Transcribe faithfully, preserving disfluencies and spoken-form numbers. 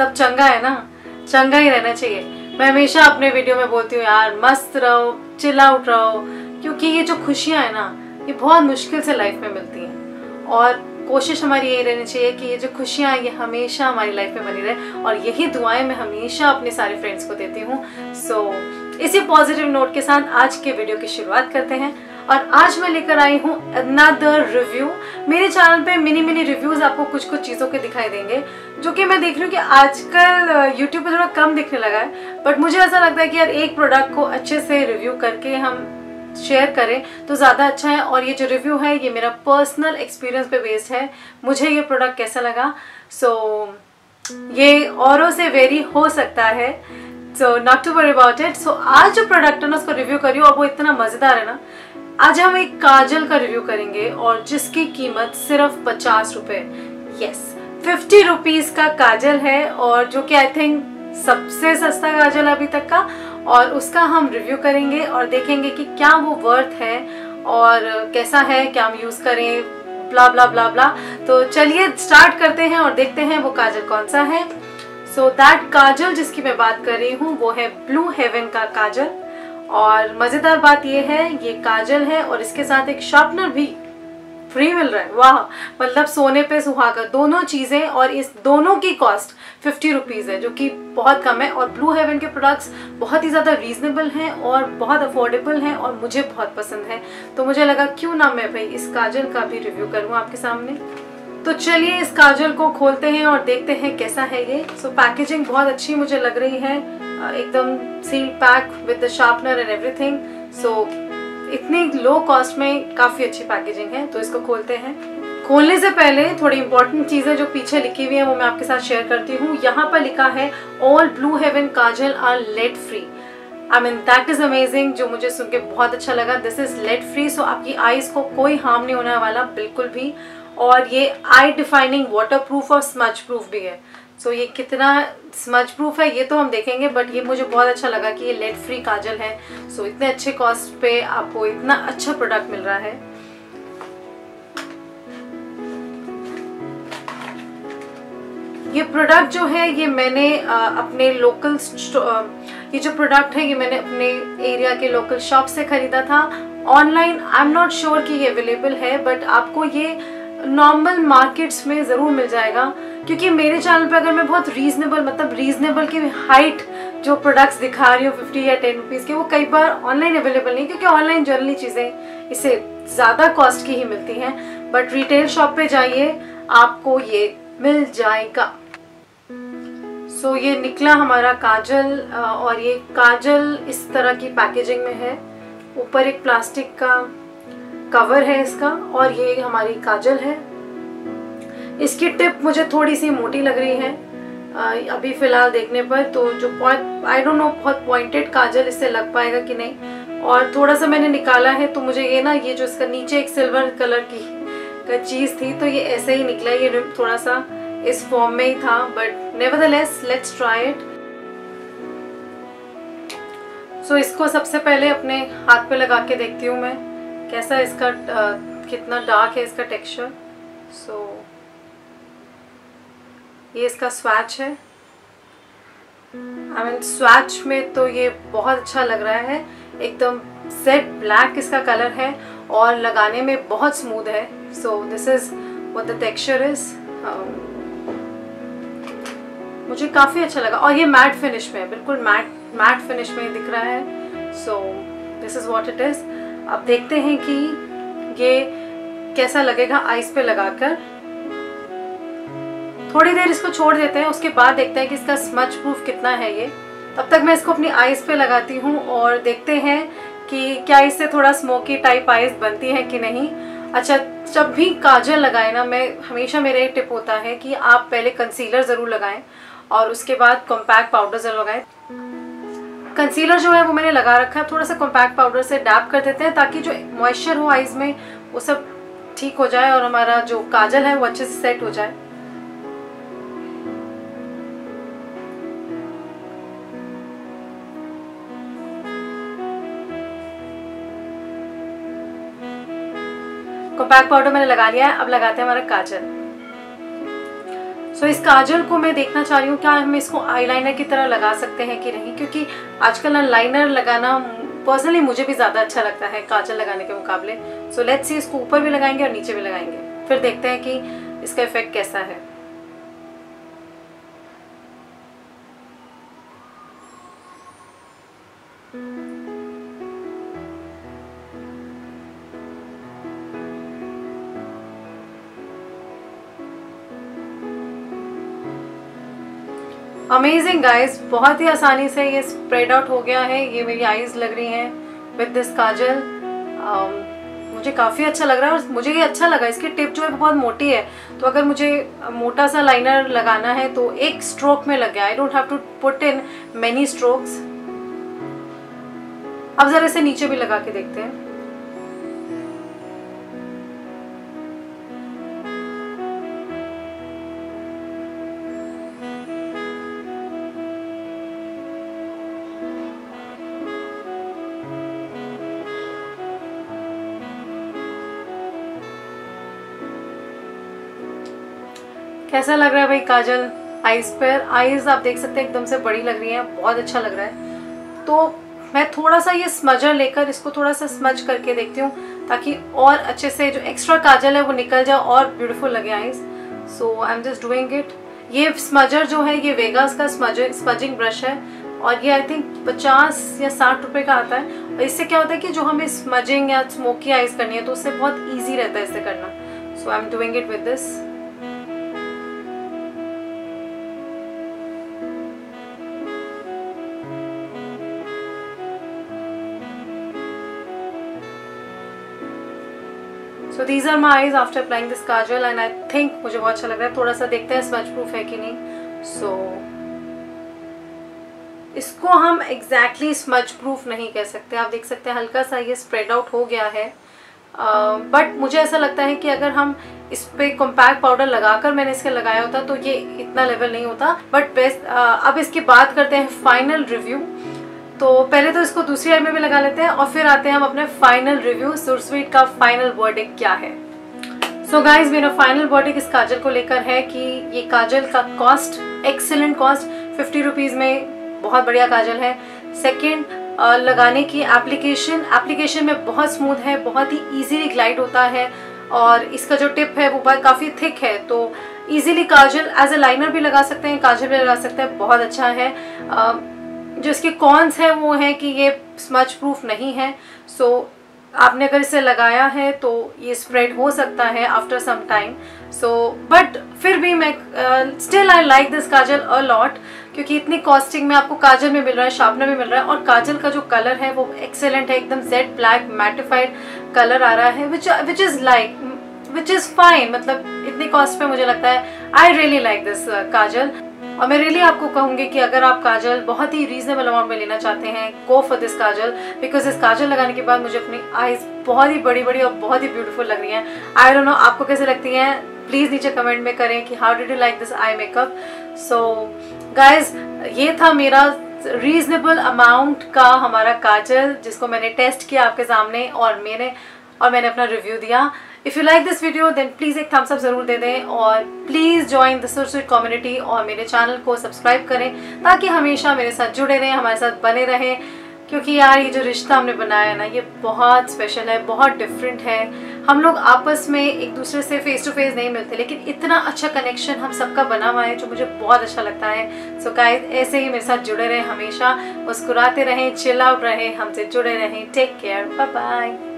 सब चंगा है ना, चंगा ही रहना चाहिए। मैं हमेशा अपने वीडियो में बोलती हूँ यार मस्त रहो, चिल आउट रहो, क्योंकि ये जो खुशियाँ है ना ये बहुत मुश्किल से लाइफ में मिलती हैं और कोशिश हमारी यही रहनी चाहिए कि ये जो खुशियाँ हैं ये हमेशा हमारी लाइफ में बनी रहे और यही दुआएं मैं हमेशा अपने सारे फ्रेंड्स को देती हूँ। सो so, इसी पॉजिटिव नोट के साथ आज के वीडियो की शुरुआत करते हैं और आज मैं लेकर आई हूँ अनदर रिव्यू। मेरे चैनल पे मिनी मिनी रिव्यूज आपको कुछ कुछ चीज़ों के दिखाई देंगे जो कि मैं देख रही हूँ कि आजकल यूट्यूब पे थोड़ा कम दिखने लगा है, बट मुझे ऐसा लगता है कि यार एक प्रोडक्ट को अच्छे से रिव्यू करके हम शेयर करें तो ज़्यादा अच्छा है। और ये जो रिव्यू है ये मेरा पर्सनल एक्सपीरियंस पे बेस्ड है, मुझे ये प्रोडक्ट कैसा लगा। सो so, ये औरों से वेरी हो सकता है, so not to worry about it. So आज जो प्रोडक्ट है ना उसको रिव्यू करी और वो इतना मज़ेदार है ना। आज हम एक काजल का रिव्यू करेंगे और जिसकी कीमत सिर्फ पचास रुपये, यस फिफ्टी रुपीज़ का काजल है और जो कि आई थिंक सबसे सस्ता काजल अभी तक का, और उसका हम रिव्यू करेंगे और देखेंगे कि क्या वो वर्थ है और कैसा है, क्या हम यूज़ करें, ब्ला ब्ला ब्ला ब्ला। तो चलिए स्टार्ट करते हैं और देखते हैं वो काजल कौन सा है। सो दैट काजल जिसकी मैं बात कर रही हूँ वो है ब्लू हेवन का काजल। और मज़ेदार बात ये है ये काजल है और इसके साथ एक शार्पनर भी फ्री मिल रहा है। वाह, मतलब सोने पे सुहागा दोनों चीज़ें, और इस दोनों की कॉस्ट फिफ्टी रुपीज़ है जो कि बहुत कम है। और ब्लू हेवन के प्रोडक्ट्स बहुत ही ज़्यादा रीजनेबल हैं और बहुत अफोर्डेबल हैं और मुझे बहुत पसंद है, तो मुझे लगा क्यों ना मैं भाई इस काजल का भी रिव्यू करूँ आपके सामने। तो चलिए इस काजल को खोलते हैं और देखते हैं कैसा है ये। सो so, पैकेजिंग बहुत अच्छी मुझे लग रही है, एकदम seal pack with the sharpener and everything. So इतनी लो कॉस्ट में काफ़ी अच्छी पैकेजिंग है। तो इसको खोलते हैं। खोलने से पहले थोड़ी इंपॉर्टेंट चीज़ें जो पीछे लिखी हुई है वो मैं आपके साथ शेयर करती हूँ। यहाँ पर लिखा है all blue heaven kajal are lead free. I mean that is amazing, जो मुझे सुन के बहुत अच्छा लगा। This is lead free, so आपकी आईज को कोई हार्म नहीं होने वाला बिल्कुल भी। और ये आई डिफाइनिंग वाटर प्रूफ और स्मच प्रूफ भी है। सो so, ये कितना स्मच प्रूफ है ये तो हम देखेंगे, बट ये मुझे बहुत अच्छा लगा कि ये लेड फ्री काजल है। सो so, इतने अच्छे कॉस्ट पे आपको इतना अच्छा प्रोडक्ट मिल रहा है। ये प्रोडक्ट जो है ये मैंने आ, अपने लोकल ये जो प्रोडक्ट है ये मैंने अपने एरिया के लोकल शॉप से खरीदा था। Online I am not sure कि ये अवेलेबल है, बट आपको ये नॉर्मल मार्केट्स में ज़रूर मिल जाएगा, क्योंकि मेरे चैनल पे अगर मैं बहुत रीजनेबल मतलब रीजनेबल की हाइट जो प्रोडक्ट्स दिखा रही हूँ फिफ्टी या टेन रुपीज़ के, वो कई बार ऑनलाइन अवेलेबल नहीं, क्योंकि ऑनलाइन जनरली चीज़ें इससे ज़्यादा कॉस्ट की ही मिलती हैं। बट रिटेल शॉप पे जाइए आपको ये मिल जाएगा। सो so, ये निकला हमारा काजल और ये काजल इस तरह की पैकेजिंग में है। ऊपर एक प्लास्टिक का कवर है इसका और ये हमारी काजल है। इसकी टिप मुझे थोड़ी सी मोटी लग रही है अभी फ़िलहाल देखने पर, तो जो पॉइंट आई डोंट नो बहुत पॉइंटेड काजल इससे लग पाएगा कि नहीं। और थोड़ा सा मैंने निकाला है तो मुझे ये ना ये जो इसका नीचे एक सिल्वर कलर की का चीज़ थी तो ये ऐसे ही निकला, ये थोड़ा सा इस फॉर्म में ही था, but nevertheless let's try it. So इसको सबसे पहले अपने हाथ पे लगा के देखती हूँ मैं कैसा इसका आ, कितना डार्क है इसका टेक्सचर। सो ये इसका स्वैच है। आई मीन स्वैच में तो ये बहुत अच्छा लग रहा है, एकदम सेट ब्लैक इसका कलर है और लगाने में बहुत स्मूथ है। So this is what the texture is. मुझे काफ़ी अच्छा लगा और ये मैट फिनिश में, बिल्कुल मैट मैट फिनिश में दिख रहा है। So this is what it is. अब देखते हैं कि ये कैसा लगेगा आइस पे लगाकर। थोड़ी देर इसको छोड़ देते हैं, उसके बाद देखते हैं कि इसका स्मच प्रूफ कितना है ये। तब तक मैं इसको अपनी आइस पे लगाती हूँ और देखते हैं कि क्या इससे थोड़ा स्मोकी टाइप आइस बनती है कि नहीं। अच्छा, जब भी काजल लगाए ना, मैं हमेशा मेरा एक टिप होता है कि आप पहले कंसीलर ज़रूर लगाएं और उसके बाद कॉम्पैक्ट पाउडर ज़रूर लगाएं। कंसीलर जो है वो मैंने लगा रखा है, थोड़ा सा कॉम्पैक्ट पाउडर से डैप कर देते हैं ताकि जो मॉइस्चर हो आइज़ में वो सब ठीक हो जाए और हमारा जो काजल है वो अच्छे से सेट हो जाए। कॉम्पैक्ट पाउडर मैंने लगा लिया है, अब लगाते हैं हमारा काजल। सो इस काजल को मैं देखना चाह रही हूँ क्या हम इसको आईलाइनर की तरह लगा सकते हैं कि नहीं, क्योंकि आजकल ना लाइनर लगाना पर्सनली मुझे भी ज़्यादा अच्छा लगता है काजल लगाने के मुकाबले। सो लेट्स सी, इसको ऊपर भी लगाएंगे और नीचे भी लगाएंगे, फिर देखते हैं कि इसका इफेक्ट कैसा है। अमेजिंग गाइस, बहुत ही आसानी से ये स्प्रेड आउट हो गया है। ये मेरी आईज लग रही हैं विद दिस काजल। um, मुझे काफ़ी अच्छा लग रहा है और मुझे ये अच्छा लगा। इसकी टिप जो है बहुत मोटी है, तो अगर मुझे मोटा सा लाइनर लगाना है तो एक स्ट्रोक में लग गया। I don't have to put in many strokes. अब जरा इसे नीचे भी लगा के देखते हैं। कैसा लग रहा है भाई काजल आईज पर? आईज आप देख सकते हैं एकदम से बड़ी लग रही है, बहुत अच्छा लग रहा है। तो मैं थोड़ा सा ये स्मजर लेकर इसको थोड़ा सा स्मज करके देखती हूँ, ताकि और अच्छे से जो एक्स्ट्रा काजल है वो निकल जाए और ब्यूटीफुल लगे eyes. So I am just doing it. ये स्मजर जो है ये वेगास का स्मजर स्मजिंग ब्रश है और ये आई थिंक पचास या साठ रुपए का आता है। और इससे क्या होता है कि जो हमें स्मजिंग या स्मोकी आईज करनी है तो उससे बहुत ईजी रहता है इसे करना। So I am doing it with this. So these are my eyes after applying this kajal and I think मुझे बहुत अच्छा लग रहा है। थोड़ा सा देखते हैं स्मज प्रूफ है कि नहीं। So इसको हम एग्जैक्टली exactly स्मज प्रूफ नहीं कह सकते। आप देख सकते हैं हल्का सा ये स्प्रेड आउट हो गया है, बट uh, मुझे ऐसा लगता है कि अगर हम इस पे कॉम्पैक्ट पाउडर लगाकर मैंने इसके लगाया होता तो ये इतना लेवल नहीं होता। बट बेस्ट uh, अब इसकी बात करते हैं फाइनल रिव्यू। तो पहले तो इसको दूसरी आई में भी लगा लेते हैं और फिर आते हैं हम अपने फाइनल रिव्यू। सुरस्वीट का फाइनल वर्डिक्ट क्या है? सो so गाइज, मेरा फाइनल वर्डिक्ट इस काजल को लेकर है कि ये काजल का cost excellent cost, fifty rupees में बहुत बढ़िया काजल है। सेकेंड, लगाने की एप्लीकेशन एप्लीकेशन में बहुत स्मूथ है, बहुत ही ईजीली ग्लाइड होता है और इसका जो टिप है वो काफ़ी थिक है, तो easily kajal as a liner भी लगा सकते हैं, काजल भी लगा सकते हैं, बहुत अच्छा है। uh, जो इसके कॉन्स है वो है कि ये स्मच प्रूफ नहीं है। सो so, आपने अगर इसे लगाया है तो ये स्प्रेड हो सकता है after some time. So but फिर भी मैं still I like this kajal a lot, क्योंकि इतनी कॉस्टिंग में आपको काजल में मिल रहा है, शार्पनर में मिल रहा है और काजल का जो कलर है वो एक्सेलेंट है, एकदम जेड ब्लैक मैटिफाइड कलर आ रहा है, which which is like which is fine. मतलब इतनी कॉस्ट पे मुझे लगता है I really like this kajal. और मैं रियली आपको कहूँगी कि अगर आप काजल बहुत ही रीजनेबल अमाउंट में लेना चाहते हैं, go for this kajal, because इस काजल लगाने के बाद मुझे अपनी आईज बहुत ही बड़ी बड़ी और बहुत ही ब्यूटीफुल लग रही हैं। आई डोंट नो आपको कैसे लगती हैं, प्लीज़ नीचे कमेंट में करें कि how did you like this eye makeup. So guys, ये था मेरा रीजनेबल अमाउंट का हमारा काजल जिसको मैंने टेस्ट किया आपके सामने और मैंने और मैंने अपना रिव्यू दिया। If you like this video then please एक थम्स अप ज़रूर दे दें और please join the Sursweet community और मेरे चैनल को सब्सक्राइब करें ताकि हमेशा मेरे साथ जुड़े रहें, हमारे साथ बने रहें, क्योंकि यार ये जो रिश्ता हमने बनाया है ना ये बहुत स्पेशल है, बहुत डिफरेंट है। हम लोग आपस में एक दूसरे से फेस टू फेस नहीं मिलते, लेकिन इतना अच्छा कनेक्शन हम सबका बना हुआ है जो मुझे बहुत अच्छा लगता है। सो गाइस, ऐसे ही मेरे साथ जुड़े रहें, हमेशा मुस्कुराते रहें, चिल आउट रहें, हमसे जुड़े रहें। Take care, bye bye.